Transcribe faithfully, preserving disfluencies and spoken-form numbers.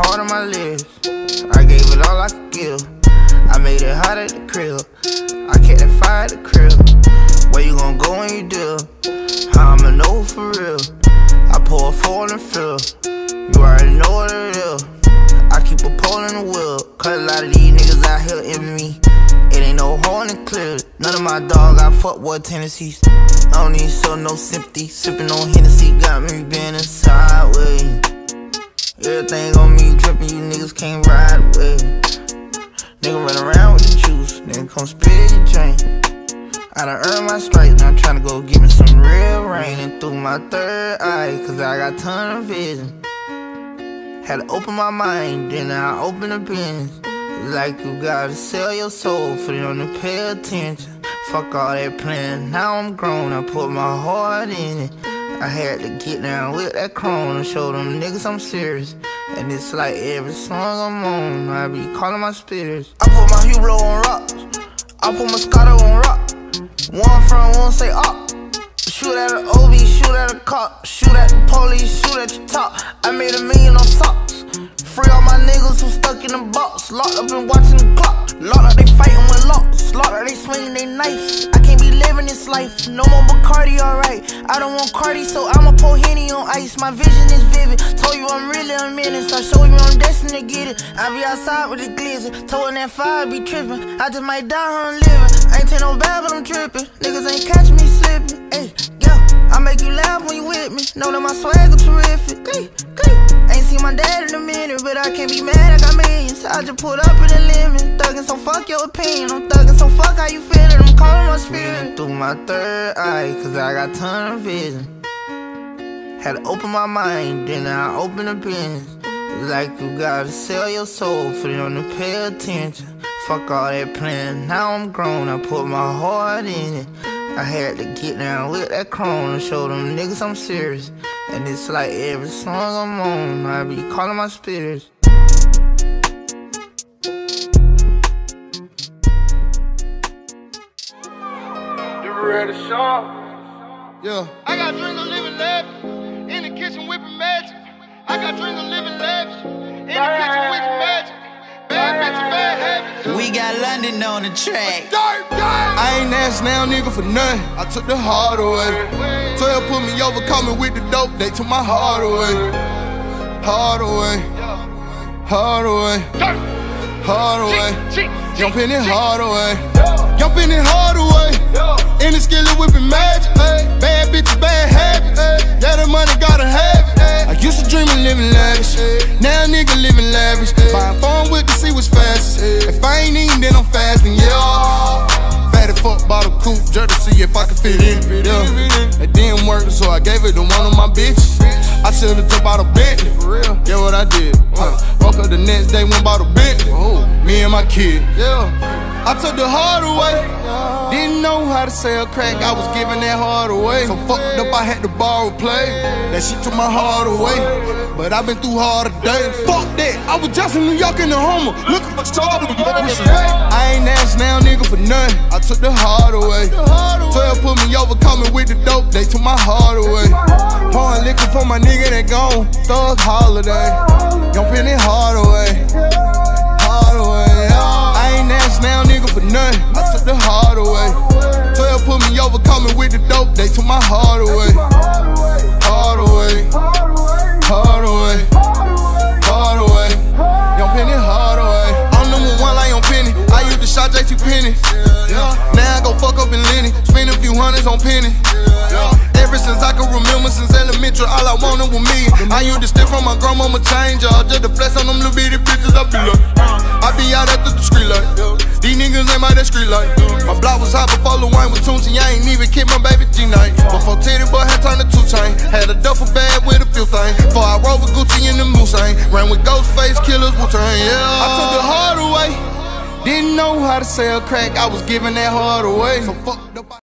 heart on my lips. I gave it all I could give. I made it hot at the crib. I kept that fire at the crib. Where you gon' go when you do? How I'ma know for real? I pour a four in the fill. You already know what it is. I keep a pole in the wheel. Cause a lot of these niggas out here envy me. It ain't no horn and clear. None of my dog got fuckboy tendencies. I don't need show no sympathy. Sippin' on Hennessy got me bending sideways. Everything on me drippin', you niggas can't ride away. Nigga run around with the juice, nigga come spit your drink. I done earned my stripes, now I'm tryna go give me some real rain. And through my third eye, cause I got ton of vision. Had to open my mind, then I open the bins. Like you gotta sell your soul for them to pay attention. Fuck all that plan, now I'm grown, I put my heart in it. I had to get down with that chrome and show them niggas I'm serious. And it's like every song I'm on, I be calling my spirits. I put my Hublot on rocks, I put my Moscato on rock. One front, one say up. Shoot at an O B, shoot at a cop. Shoot at the police, shoot at your top. I made a million on socks. Free all my niggas who stuck in the box. Locked up and watching the clock. Locked up, they fighting with locks. Locked up, they swinging they knives. I can't be living this life. No more Bacardi, alright. I don't want Cardi, so I'ma pour Henny on ice. My vision is vivid. Told you I'm really a menace. I show you I'm destined to get it. I be outside with the glizzy. Told that fire be tripping. I just might die how I'm living. I ain't take no bad, but I'm tripping. Niggas ain't catch me slipping. Ay, yeah. I make you laugh when you with me. Know that my swagger terrific. Ay, ay. Ain't seen my dad in a minute, but I can't be mad, I got millions. I just put up in the limit. Thuggin', so fuck your opinion. I'm thuggin', so fuck how you feelin'. I'm calling my spirit through my third eye, cause I got ton of vision. Had to open my mind, then I open the bins. Like you gotta sell your soul for them to pay attention. Fuck all that plan, now I'm grown, I put my heart in it. I had to get down with that chrome and show them niggas I'm serious. And it's like every song I'm on, I be calling my spirits. You ready, Sean? Yeah. I got dreams of living lavish, in the kitchen whipping magic. I got dreams of living lavish, in the kitchen whipping magic. Bad bitches, bad habits. We got London on the track. Dirt, dirt. I ain't asked now, nigga, for nothing. I took the heart away. twelve put me over, coming with the dope. They took my heart away. Heart away. Heart away. Heart away. Jumping it hard away. Jumping it hard away. In the skillet whipping magic. Bad bitches, bad habits. Yeah, the money gotta have it. I used to dream of living lavish. Now nigga living lavish. Buying phone with to see what's fastest. If I ain't eating, then I'm fasting, yeah. Fatty fuck bottle coupe, just to see if I can fit in, yeah. It didn't work, so I gave it to one of my bitches. I should've jumped out of Bentley, for real. Yeah, what I did. Huh. Woke up the next day, went bought a Bentley. Oh, me and my kid, yeah. I took the heart away. Didn't know how to sell crack, I was giving that heart away. So fucked up, I had to borrow play. That shit took my heart away. But I've been through harder days. Fuck that, I was just in New York in the Homer, looking for trouble to make respect. I ain't asked now, nigga, for nothing. I took the heart away. twelve put me over, coming with the dope. They took my heart away. Pouring liquor for my nigga that gone. Thug holiday. Jumping it hard away. Hard away. I ain't asked now, nigga, for nothing. I took the heart away. twelve put me over, coming with the dope. They took my heart away. Hard away. Hard away. Hard away. Jumping it hard away. I'm number one like on Penny. I used to shot J T Penny. Now I go fuck up in Lenny. Spend a few hundreds on Penny. Ever since I can remember, since elementary, all I wanted was me. I used to steal from my grandmama changer, just to flex on them little bitty bitches. I be like, I be out at the street light. These niggas ain't by that street light. My block was hot before Lil Wayne was Tunechi. I ain't even kick my baby G-night. Before Teddy Boy had turned to two chain. Had a duffel bag with a few things. Before I rode with Gucci in the Moose ain't. Ran with Ghostface Killers, Wu-Tang, yeah. I took the heart away. Didn't know how to sell crack, I was giving that heart away. So fucked up.